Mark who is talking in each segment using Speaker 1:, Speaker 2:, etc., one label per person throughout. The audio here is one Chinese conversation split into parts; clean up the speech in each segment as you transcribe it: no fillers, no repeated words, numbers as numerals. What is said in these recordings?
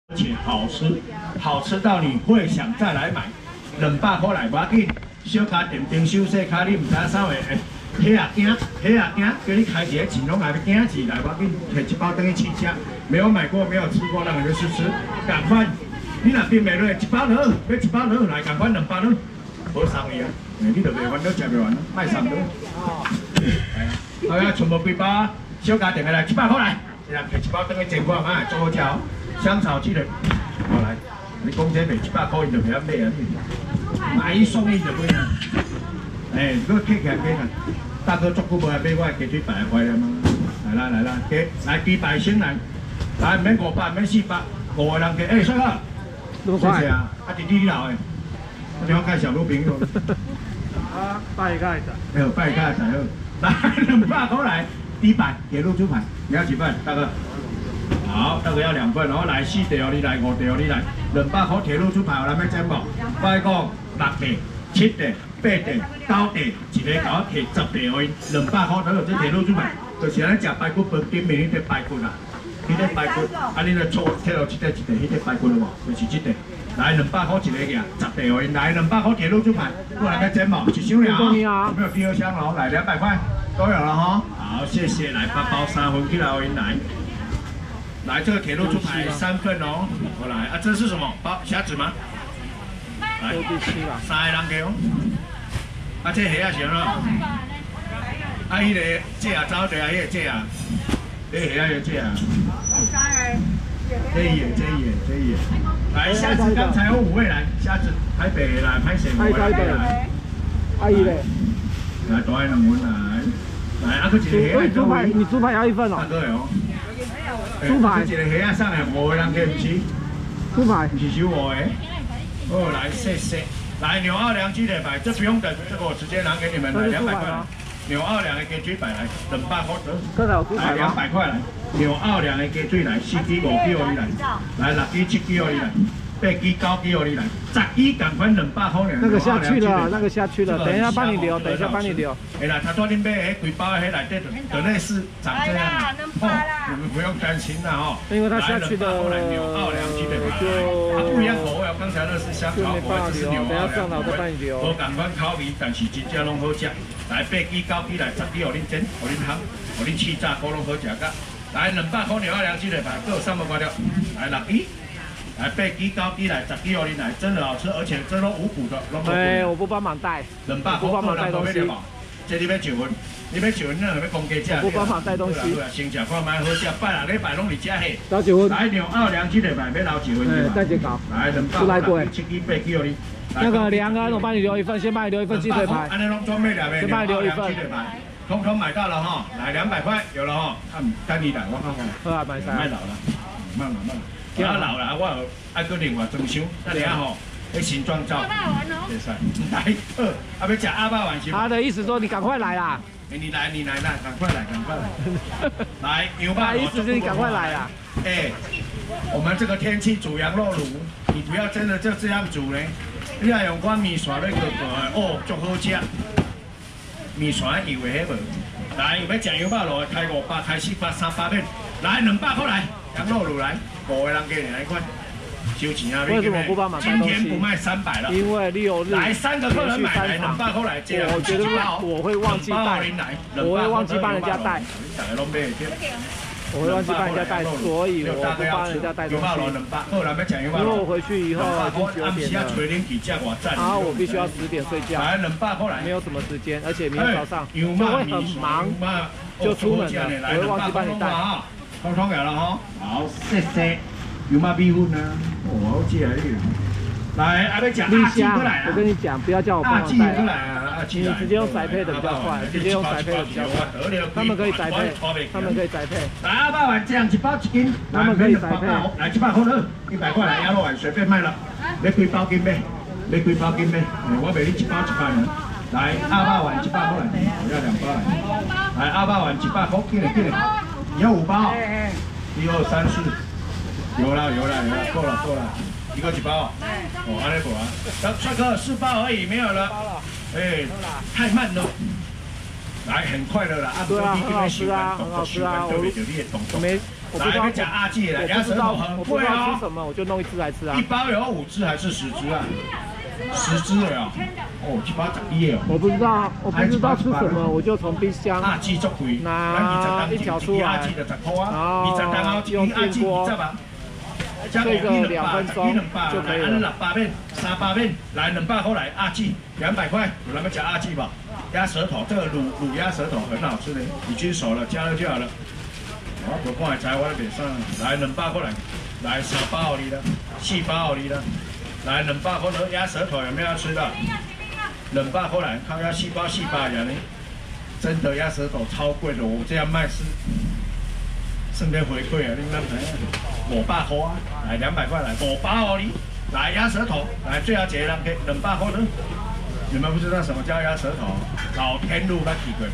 Speaker 1: 而且好吃，好吃到你会想再来买。200块来，无要紧，小家电冰箱细卡，你唔知啥话，迄啊惊，叫你开一个钱拢来要惊钱来，无要紧，摕一包等于试吃。没有买过、没有吃过，让你去试吃，赶快！你若冰袂落，一包就好，要一包就好，来赶快2包就好，无送伊啊！你就袂烦恼，食袂完，卖送就好。好呀，全部几包，小家电的来100块来，摕一包等于10块，买做好食哦。香草鸡腿，好来，你讲这卖100块，伊就袂晓买啊！买一送一就不一样。哎，这个客气客气，大哥足久无来买我鸡腿排回来吗？来啦，给来鸡排先来，来免500，免400，5个人给。哎，帅哥，谢谢啊！啊，弟弟你好诶，我想介绍女朋友。
Speaker 2: 啊，拜一下。
Speaker 1: 哎呦，拜一下才好。来200块来，第一排铁路猪排，你要几份，大哥？好，大哥要2份，然后来4地哦，你来5地哦，你来200块铁路猪排，有人要整无？我讲6地、7地、8地、9地，一个搞摕10地哦，200块都有这铁路猪排，就是咱食排骨饭顶面迄个排骨啦，迄个排骨，啊你来错摕落一块，迄个排骨了无？就是这个，来200块一个个，10地哦，来200块铁路猪排，我来要整无？一箱了啊？有没有第2箱喽？来200块都有了哈。好，谢谢，来8包3份起来哦，来。来，这个铁路猪排3份哦，我来啊，这是什么？包虾子吗？来，
Speaker 2: 第7吧。
Speaker 1: 3个人给哦。啊，这虾行了。啊，迄个这啊，走地啊，迄个这啊，这虾有这啊。这伊。来，虾子刚才有5位来，虾子台北来，拍谁？5位来。
Speaker 2: 阿姨嘞。
Speaker 1: 来，多2份来。来，啊，个一个虾。
Speaker 2: 猪排，你猪排要1份哦。
Speaker 1: 大哥哦。
Speaker 2: 猪排，
Speaker 1: 一个虾上来5个人给，不是？
Speaker 2: 猪排，
Speaker 1: 不是收5个。哦，来谢谢。来牛奥良鸡腿排，这不用等，这个我直接拿给你们，来200块。牛奥良的鸡腿排来200块得。
Speaker 2: 刚才有猪排吗？
Speaker 1: 来200块来，牛奥良的鸡腿来4支5支哦你来，来6支7支哦你来，8支9支哦你来，10支赶快200块呢。
Speaker 2: 那个下去了，那个下去了，等一下帮你留，等一下帮你留。
Speaker 1: 哎啦，他昨天买迄几包迄内底就类似长这样啊，你们不用担心啦哈。
Speaker 2: 因为它下去的
Speaker 1: 牛奥良鸡腿排，它不一样口味哦。刚才那是香草口味，这是牛奥良口味。无同款口味，但是真正拢好食。来8支9支来10支，互恁煎，互恁烘，互恁气炸锅拢好食噶。来200块牛奥良鸡腿排，各有300块条。来6支，来8支9支来10支，互恁来，真的好吃，而且这都无骨的，拢无骨。
Speaker 2: 对，我不帮忙带
Speaker 1: ，200块
Speaker 2: 不帮忙带东西。
Speaker 1: 这你要1份，你要1份，那要公鸡价。
Speaker 2: 不帮忙带东西。
Speaker 1: 先食看卖好食，拜6礼拜拢伫遮下。
Speaker 2: 留1份。来
Speaker 1: 牛奥良鸡腿排要留1份。
Speaker 2: 再剪搞。
Speaker 1: 来200块，7支8支，互你。
Speaker 2: 那个梁安，我帮你留1份，先帮你留1份鸡腿排。
Speaker 1: 安尼拢准备了没？
Speaker 2: 先帮你留1份。
Speaker 1: 通通买到了哈，来200块有了哈。等你来，我看看。
Speaker 2: 好啊，买啥？
Speaker 1: 卖老了，慢。不要老了，我爱搁另外装修。等下吼，迄形状照。袂使。来要吃阿爸丸是吗？
Speaker 2: 他的意思说你赶快来啦。
Speaker 1: 你来，赶快来。来，牛爸，
Speaker 2: 意思是你赶快来啦。
Speaker 1: 哎，我们这个天气煮羊肉炉，你不要真的就这样煮呢。你要用我面线那个哦，足好食。面线油的迄无，来有要食羊肉炉的开500，开400、300片，来200块来，羊肉炉来，5个人给你来一块，收钱啊！
Speaker 2: 为什么不帮忙带东西？
Speaker 1: 今天不卖300了，
Speaker 2: 因为6日
Speaker 1: 来3个客人买来200块来，
Speaker 2: 我觉得我会忘记带，我会忘记帮人家带。我会忘记帮人家带，所以我不帮人家带东西。因为我回去以后已经9点了，然后我必须要10点睡觉，没有什么时间，而且明天早上就会很忙，就出门了，我会忘记帮你带。
Speaker 1: 通通有了哈，好，谢谢。有嘛米粉啊？哦，好吃啊！来，还要讲阿鸡过来啊！
Speaker 2: 我跟你讲，不要叫我帮忙带。你直接用宅配的比较快，直接用宅配的比较快。他们可以宅配，
Speaker 1: 来，200碗这样1包1斤，
Speaker 2: 他们可以宅配。
Speaker 1: 来700块了，100块来鸭肉丸随便卖了，要几包斤呗？我卖你1包100元。来，200碗100块来，我要2包来。来，200碗100块，进来，你要5包？1、2、3、4，有了，够了。一个1包哦，安尼无啊，帅哥4包而已，没有了。哎，太慢了。来，很快的啦。
Speaker 2: 对啊，很好吃啊。
Speaker 1: 来，要吃阿记的，鸭舌头很贵哦。
Speaker 2: 吃什么我就弄1只来吃啊。
Speaker 1: 一包有5只还是10只啊？10只了哦。哦，7、8、11哦。
Speaker 2: 我不知道吃什么，我就从冰箱
Speaker 1: 阿记足贵，
Speaker 2: 拿1条出来，
Speaker 1: 阿记就10块啊，20单后
Speaker 2: 用电锅
Speaker 1: 这
Speaker 2: 个2分钟就可以了。
Speaker 1: 600面、300面，来200块来阿记200块，有人们讲阿记吧？鸭舌头，这个卤鸭舌头很好吃的，已经熟了，加热就好了。我看会知我咧袂爽，来200块来3包你的，4包你的，来200块的鸭舌头有没有要吃的？200块来，看要4包人呢，真的鸭舌头超贵的，我这样卖是顺便回馈啊，你们500块啊，来200块来5包你，来鸭舌头，来最后一个人给200块的。你们不知道什么叫鸭舌头？老天路捌去过。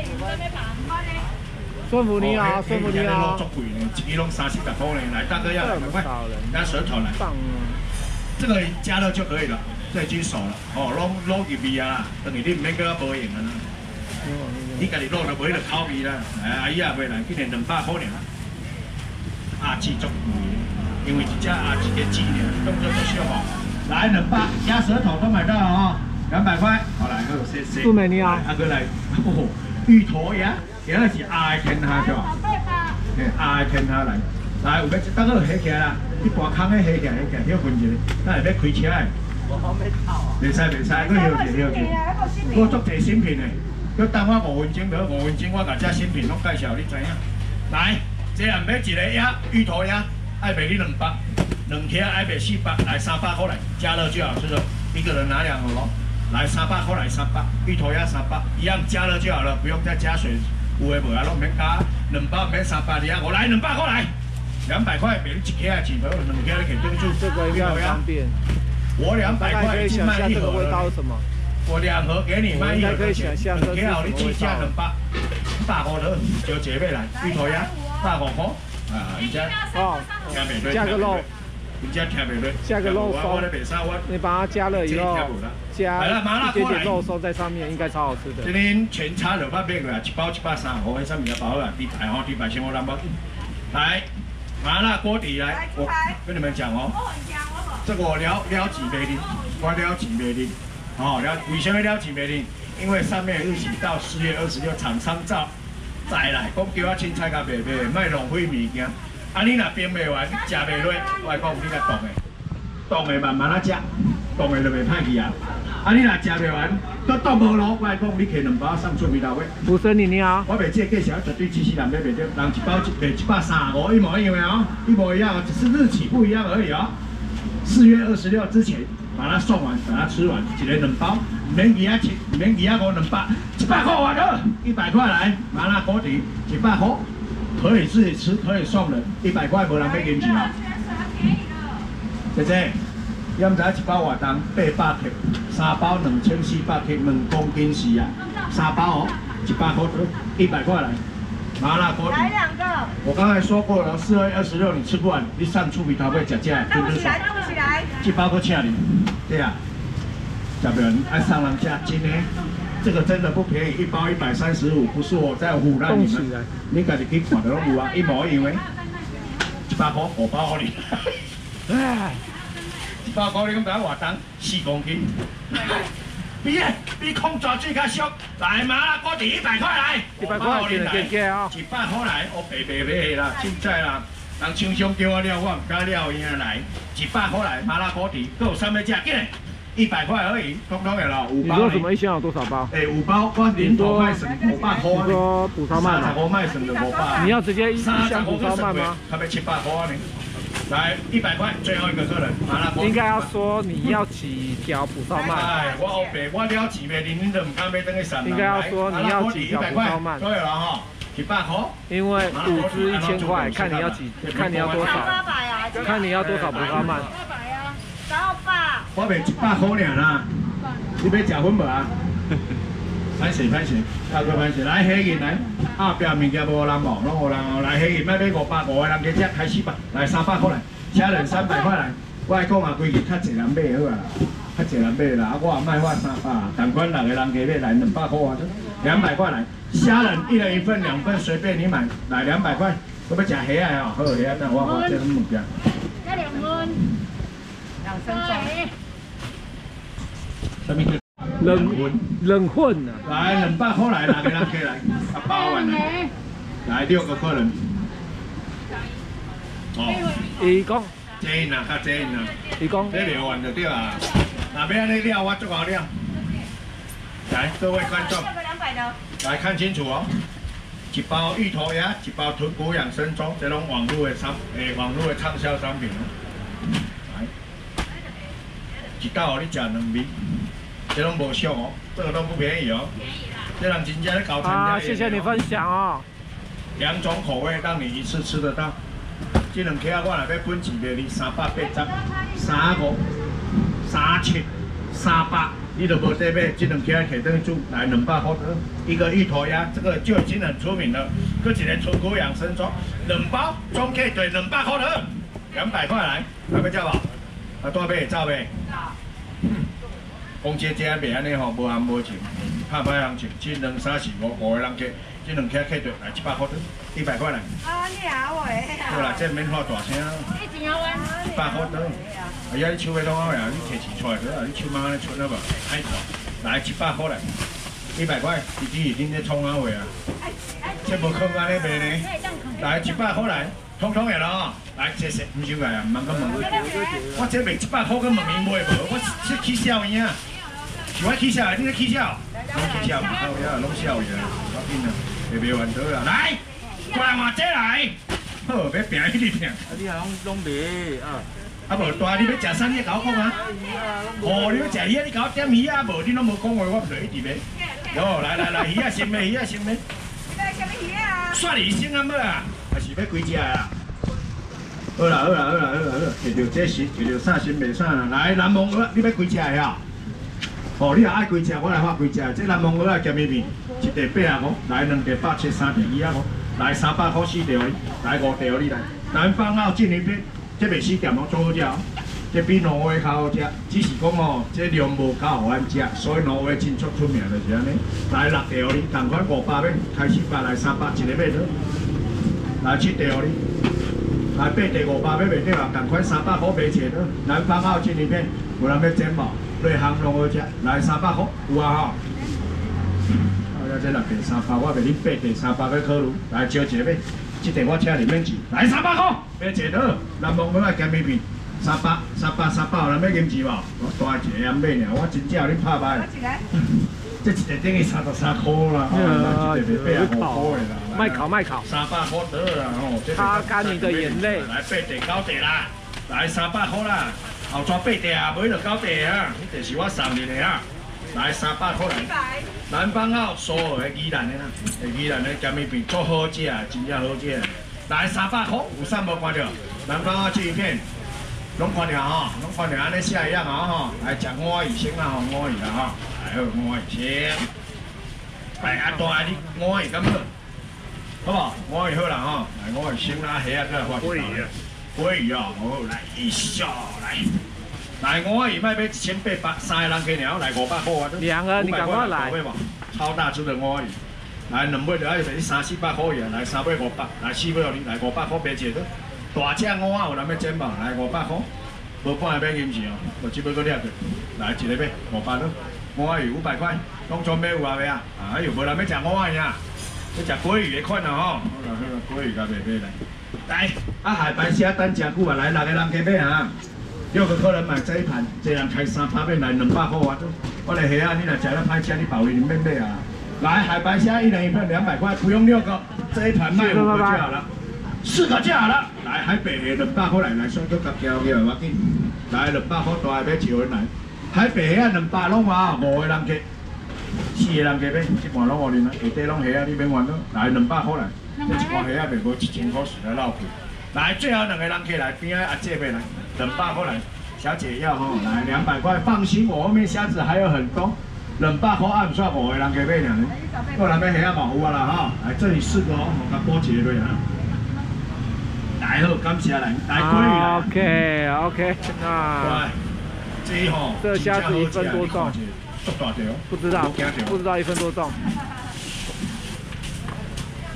Speaker 2: 顺福你好，顺福你好。
Speaker 1: 肉足贵呢，1支拢30、40块呢。来，大哥要200块，鸭舌头来。这个加热就可以了，这已经熟了。哦，卤入味啊，等于你唔免搁保盐啊。你家己卤就袂了口味啦。来，阿姨啊，袂来，今年200块尔。阿记足贵，因为一只阿记嘅鸡呢，动作都小好。来200，鸭舌头都买到了哦。200块，好来，还有谢谢。
Speaker 2: 杜美你好，
Speaker 1: 阿哥来，哦，芋头鸭，原来是鸭的天虾是吧？鸭的天虾来，来有要等下起起来啦，一大坑的起起来，休困一下，咱下要开车的。我好要炒啊。袂使，搁休息。我做一新品的，搁等我5分钟，就5分钟我把这新品拢介绍，你知影？来，这样要一个鸭，芋头鸭，爱卖你200，2克爱卖400，来300块来，加热最好吃的，一个人拿2盒咯。来300块来300，芋头鸭300，一样加热就好了，不用再加水。有的无啊，拢免加，2包免300的啊，我来200块来，200块免1克啊，钱头2克你可以炖煮。
Speaker 2: 这个应该很方便。
Speaker 1: 我200块已经卖1盒了。我2盒给你卖1盒，2克好你计价200，150的就这边来，芋头鸭150块啊，人家
Speaker 2: 哦，加个肉。
Speaker 1: 加
Speaker 2: 个肉松，你把它加热以后，加一点点肉松在上面，应该超好吃的。
Speaker 1: 今天全差200块过来，1包130，我迄上面也包了，底牌哦，底牌先我拿包。来，麻辣锅底来，我跟你们讲哦，这个我了几杯哩，我了几杯哩，哦，为什么了几杯哩？因为上面日期到4月26，厂商再来，讲叫我凊彩甲卖，卖浪费物件。啊！你若冰袂完，食袂落，我讲你甲冻的慢慢啊食，冻的就袂歹去啊。啊！你若食袂完，都冻无落，我讲你摕2包送出味道喂。
Speaker 2: 吴生你好，
Speaker 1: 我卖这个介绍绝对支持人买袂着，人1包卖135，一模一样哦，一模一样，只是日期不一样而已哦。4月26之前把它送完，把它吃完，一人2包，免其他钱，免其他我200，100块完了，100块来麻辣锅底100块。可以自己吃，可以送人，100块无人要给钱啊！姐姐，要唔知1包偌重，800克，3包2400克，2公斤是啊，3包哦，100块，100块来，麻辣锅底。来2个。我刚才说过了，4月26你吃不完，你上厝边头尾食这，
Speaker 2: 对不起来。
Speaker 1: 1包搁请你，对啊，代表爱上人家今天。这个真的不便宜，1包135，不是我在唬烂你们，你家己去看到拢有啊，一模一样的，100块5包给你，100块你咁大偌重，4公斤，比空抓最较俗，来麻辣锅底100块来
Speaker 2: ，100块钱的价啊
Speaker 1: ，100块来，我白买啦，凊彩啦，人厂商叫我了，我唔敢了伊啊来，100块来麻辣锅底，搁有啥物食紧嘞？100块而已，通通的了，5包。
Speaker 2: 你说什么1箱有多少包
Speaker 1: ？5包，我连头卖省500块。
Speaker 2: 你说补烧鳗
Speaker 1: 35卖省的500。
Speaker 2: 你要直接1箱补烧鳗吗？
Speaker 1: 他们700块呢。来100块，最后一个客人，麻辣锅。
Speaker 2: 应该要说你要几条补烧鳗。
Speaker 1: 哎，我后背我了几枚，你都唔敢买等去上。
Speaker 2: 应该要说你要几条补烧鳗。
Speaker 1: 都有了哈，100块。
Speaker 2: 因为5只1000块，看你要多少。看你要多少补烧鳗。
Speaker 1: 我卖100块尔啦，你要食粉无啊？歹势，大哥歹势，来黑银来，后壁物件无人无，拢无人哦。来黑银，卖500，5个人加只开400，来300块来，车人300块来。我来讲啊，规矩较侪人买好啊，较侪人买啦。我卖我300，同款6个人加买来200块啊，200块来。虾仁1人1份2份随便你买，来200块我要食虾的哦，好虾，等我看这什么物件。
Speaker 3: 加2份，2分钟。
Speaker 1: 什么叫
Speaker 2: 冷混啊？
Speaker 1: 来200块来，6个人起来，包完了。来6个客人。哦。
Speaker 2: 伊讲。
Speaker 1: 济呐，较济呐。
Speaker 2: 伊讲。
Speaker 1: 这聊完就对啊。那要安尼了，我足够了。来，各位观众，来看清楚哦。一包芋头鸭，一包豚骨养生粥，这种网络的畅销商品哦。来，一道你吃2味，这种无俗哦，这个都不便宜哦。这人真正咧搞餐厅。
Speaker 2: 谢谢你分享哦。
Speaker 1: 2种口味让你一次吃得到。这2客我若要本钱卖你380、35、37、300。你都无得买，这2客客等煮来200块的，一个芋头鸭，这个就已经很出名了。搁一个豚骨养生粥，2包总计对200块的，200块来，要要叫无？大买走袂？公姐姐卖安尼吼，无含无情，拍歹行情，这2、3、4、5个人客，这2客客对来100块的，100块来。
Speaker 3: 啊，你好诶。
Speaker 1: 好啦，这免发大声。
Speaker 3: 你真好玩。
Speaker 1: 100块的。哎呀，你手要弄好呀，你摕钱出来得啊！你手慢慢出了吧，太大。来100块来，100块，弟弟已经在冲啊位啊。这无可安尼卖呢。来100块来，通通的咯。来，谢谢，唔收来啊，唔通问我。我这卖100块，跟问伊买无？我是起笑伊啊，是我起笑，你咧起笑？拢起笑，好呀，拢笑伊啊，我紧啊，会卖完得啦。来，过来换这来，好，要拼迄个拼。
Speaker 4: 啊，你拢卖啊。
Speaker 1: 啊无大，你要食啥？你甲我讲啊！哦，你要食鱼，你甲我点鱼啊！无，你拢无讲话，我唔落去伫卖。哟，来，鱼啊先卖，鱼啊先卖。
Speaker 3: 你要什么鱼啊？
Speaker 1: 蒜鱼先啊么啊？还是要几只啊？好啦，摕到这是，摕到啥先卖啥啦。来，南蒙蚵，你要几只的啊？哦，你若爱几只，我来发几只。这南蒙蚵啊，咸米面，一地85，来2地170，3地25，来300块4条哩，来5条哩来。南方澳进一片。这袂死咸哦，做好食哦。这比挪威较好食，只是讲哦，这量无够互咱食，所以挪威真出名就是安尼。来6条哩，同款500买，开始8来300，一个买倒。来7条哩，来8地500买袂着啊，同款300块买一个倒。南方澳进一片，有人要煎无？内行拢好食，来300块有啊吼。啊，这6地300，我卖你8地300要考虑，来招一个买。这地我请你免钱，来300块，买一个倒。南蒙蚵仔咸米面，300，有人要银钱无？我大一个人买尔，我真正有恁拍卖。这一个等于33块啦，一个卖85块啦。
Speaker 2: 卖烤。
Speaker 1: 300块倒啦吼。
Speaker 2: 擦干你的眼泪。
Speaker 1: 来8地9地啦，来300块啦，后抓8地啊，买就9地啊，这就是我送你的啊。来300块来。南方澳所有的宜兰的啦，宜兰的咸米面足好食，真正好食。来300块，有啥无看到？南方澳这一片，拢看到吼，拢看到安尼写一样啊吼。来食蚵仔鱼先啦吼，蚵仔鱼啦吼，来好蚵仔鱼先。来啊大你蚵仔鱼敢好？好无？蚵仔鱼好啦吼，来蚵仔鱼先啦，虾啊再来发一道。鲑鱼啊，好来一笑来。来，蚵仔鱼卖1800，3个人给了，来500块啊！
Speaker 2: 2个，你赶快来！
Speaker 1: 超大只的蚵仔鱼，来2尾就要卖3、400块呀，来3尾500，来4尾你来500块买一个。大只蚵仔有人要煎无？来500块，无半个买银钱哦，无这尾搁掠着，来一个买500了。蚵仔鱼500块，拢全买有啊未啊？哎呦，无人要食蚵仔鱼啊，要食鲑鱼的款啊吼。好啦，鲑鱼甲卖来。来，啊海白虾等食久啊，来6个人加买啊。6个客人买这一盘，一人开300面来200块啊！我的虾啊，你若食了歹吃，你保你免买啊！来海白虾1人1份200块，不用6个，这一盘卖5个就好了，4个就好了。来海白虾200块来，算做夹条嘅我紧。来200块大买1份来，海白虾200拢话5个人客，4个人客买，一盘拢5人啦，下底拢虾啊，你免烦恼。来200块来，这一盘虾啊卖无1000块实在老贵。来最后2个人客来，边仔阿姐买来。200块来，小姐要吼，来200块，放心，我后面虾子还有很多200块按算5个人加买2个，过来买虾嘛有啊啦哈，来这里4个哦，我甲补一个落啊。来好，感谢来，来鲑鱼来。
Speaker 2: OK， 那
Speaker 1: 这吼，
Speaker 2: 这虾子1分多重？
Speaker 1: 足大条。
Speaker 2: 不知道1分多重。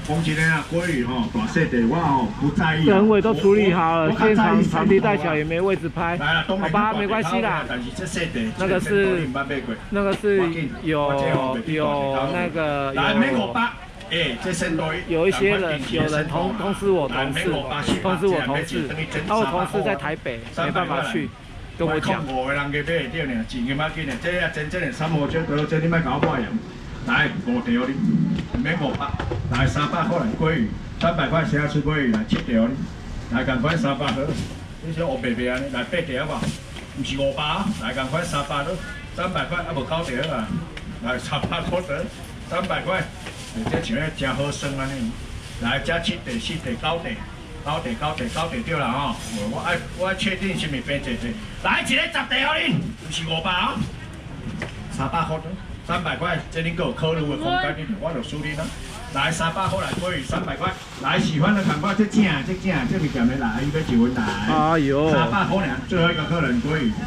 Speaker 1: 讲真诶啊，鲑鱼吼大细地我吼不在意。
Speaker 2: 整尾都处理好了，现场场地太小也没位置拍。好吧，没关系啦。那个是有那个
Speaker 1: 这身
Speaker 2: 有一些人通知我同事，我同事在台北，没办法去。 跟我讲
Speaker 1: ，5个人去买对呢，钱咁啊紧呢，这啊真正的三毛椒对，这你莫搞我盐，来5条哩，唔免500，来300块来鲑鱼，300块虾吃鲑鱼来7条哩，来赶快300盒，你说我白白安尼来8条吧，唔是500，来赶快300咯，300块啊无9条啊，来300块得300块，这像咧真好算安尼，来加7条、4条、9条。 9条对啦吼，我爱确定是咪变济，来一个10条哩，唔是500啊，300块，300块，这恁有考虑的空间，我就输恁啦。来300块来鲑鱼300块，来喜欢的赶快这正，这物件没来，伊要1份来。哎呦，300块尔，最后一个客人鲑鱼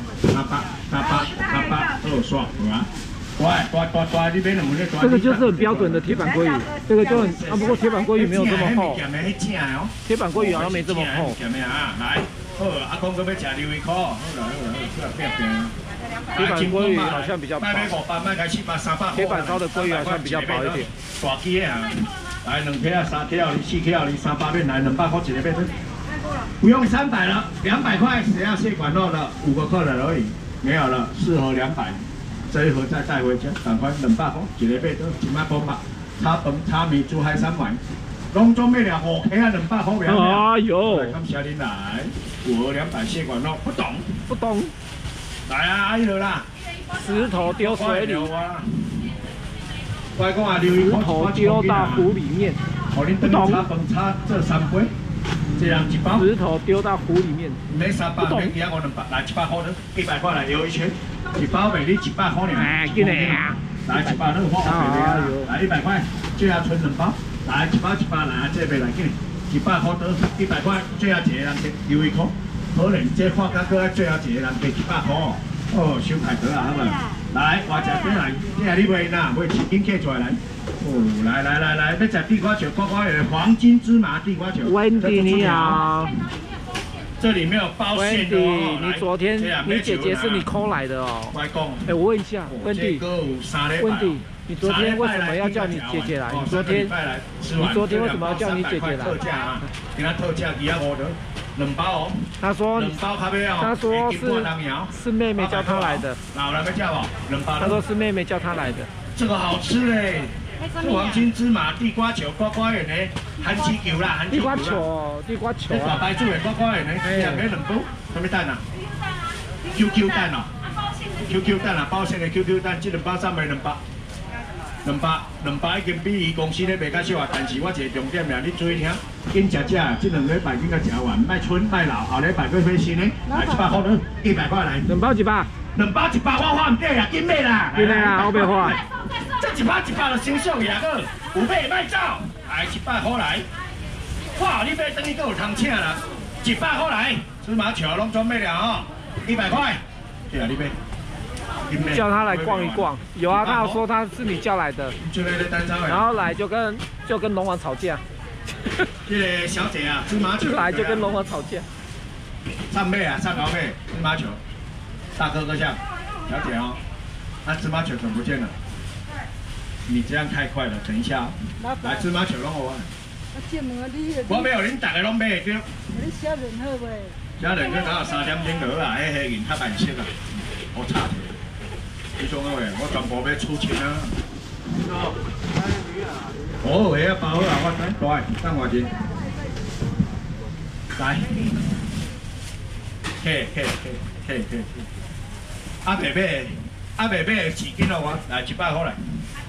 Speaker 1: 300，都爽，好吧？
Speaker 2: 这个就是很标准的铁板鲑鱼，这个就很啊，不过铁板鲑鱼没有这么厚，铁板鲑鱼好像没这么厚。
Speaker 1: 来，好，阿公哥要吃鱿鱼壳，好啦，
Speaker 2: 铁板鲑鱼好像比较薄。铁板烧的鲑鱼好像比较薄一点。
Speaker 1: 大鸡的啊，来2克啊、3克啊、4克啊、300面来200块一个面，不用300了，200块，谁要蟹管肉的5个客人而已，没有了，4盒200。 这一盒再带回家，赶快200块，一个买到1万800，炒饭、炒面、煮海参丸，拢总买了5克啊200块了。
Speaker 2: 哎呦！
Speaker 1: 感谢您来，5盒200蟹管肉，不懂。来啊，阿姨啦，
Speaker 2: 石头丢水里。
Speaker 1: 我讲啊，石
Speaker 2: 头丢到湖里面。
Speaker 1: 不懂。炒饭炒这3杯，一人1包。
Speaker 2: 石头丢到湖里面。
Speaker 1: 没300，没其他我200，来100块的，100块来游一圈。 1包卖你100块呢，
Speaker 2: 哎，给你啊！
Speaker 1: 来1包那个货来100块，最后存2包，来1包来，这边来给你100块得100块，最后一个人给鱿鱼壳，可能这货价搁最后一个人给100块哦，收太多啊，好嘛？来，我吃过来，这下你买哪？买10斤客出来。哦，来，要吃地瓜球，呱呱的黄金芝麻地瓜球。
Speaker 2: Wendy 你好。
Speaker 1: 这里没有包馅的哦。
Speaker 2: 你昨天你姐姐是你抠来的哦。哎，我问一下，Wendy，你昨天为什么要叫你姐姐来？你昨天为什么要叫你姐姐来？
Speaker 1: 特价啊，给他特价250的2包哦。
Speaker 2: 他说是妹妹叫他来的。
Speaker 1: 哪来没叫哦？2包。
Speaker 2: 他说是妹妹叫他来的。
Speaker 1: 这个好吃嘞。 黄金芝麻地瓜球，呱呱圆的，韩鸡球啦，
Speaker 2: 地瓜球啊！
Speaker 1: 大白煮的呱呱圆的，2包，什么蛋啊 ？QQ 蛋哦，QQ 蛋啊，包馅的 QQ 蛋，这2包3卖2包，2包已经比伊公司咧卖较少啊，但是我一个重点俩，你注意听，紧食，这2礼拜紧甲食完，卖春卖老，后礼拜过买新的，来100块呢，100块来
Speaker 2: ，2包几包
Speaker 1: ？2包100，我花唔对啦，紧买啦，
Speaker 2: 紧买啦，我袂花。
Speaker 1: 这1包就先上牙个，有买卖走，来100块来，哇，你买等于都有通请啦，100块来，芝麻球拢准备了哦，100块，对啊，你买，
Speaker 2: 叫他来逛一逛，有啊，他有说他是你叫来的，然后来就跟龙王吵架，
Speaker 1: 这个小姐啊，芝麻球
Speaker 2: 来就跟龙王吵架，
Speaker 1: 上妹啊，上高妹，芝麻球，大哥哥像，小姐哦，那芝麻球怎么不见了？ 你这样太快了，等一下哦。来，芝麻球拢好啊。我没有，恁大家拢买对。
Speaker 3: 你小人好袂？
Speaker 1: 小人去哪有3点钟落啊？迄银较慢色啊，我差者。你种个话，我全部要出钱啊。哦，下包好啊，我等大，等偌钱。来，客。阿伯买2斤咯，我来100块来。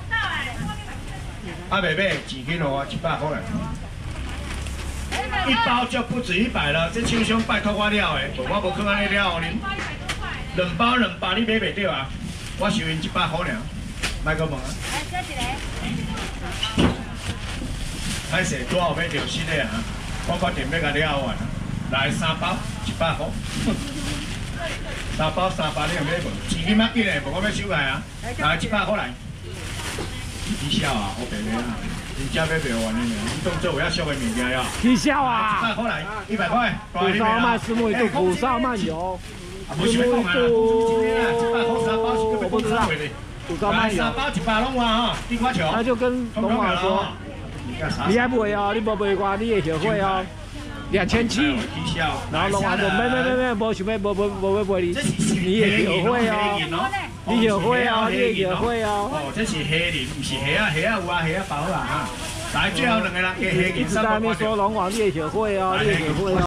Speaker 1: 阿妹妹2斤哦，100块来。1包就不止100了，这亲兄拜托我了的，我无去安尼了哦恁。2包你买袂到啊？我收因100块尔，卖个问啊。来，小一个。歹势，拄好要流失的啊！我决定要甲了完，来3包100块。3包你有买无？2斤仔紧的，无我要收来啊！来100块来。你笑啊，我白白啊。 人家要卖完的呢，你当做有遐俗的物件呀？
Speaker 2: 起笑啊
Speaker 1: ！100块来，100块。
Speaker 2: 蒲烧鳗石目鱼肚，蒲烧鳗油。
Speaker 1: 不是要讲啊，100块3包是
Speaker 2: 我不知道。蒲烧鳗油。
Speaker 1: 3包100弄啊哈，地瓜球。
Speaker 2: 他就跟龙华说，你还不会哦，你不卖我，你会后悔哦。2700，然后龙华说没，无想要，无卖你，你会后悔哦。你后悔哦，你会后悔哦。
Speaker 1: 哦，这是虾仁，不是虾啊，虾啊有啊，虾啊包啊哈。来，最后2个人加虾仁。
Speaker 2: 一直在那边说龙华，你会后悔哦，你会后悔哦。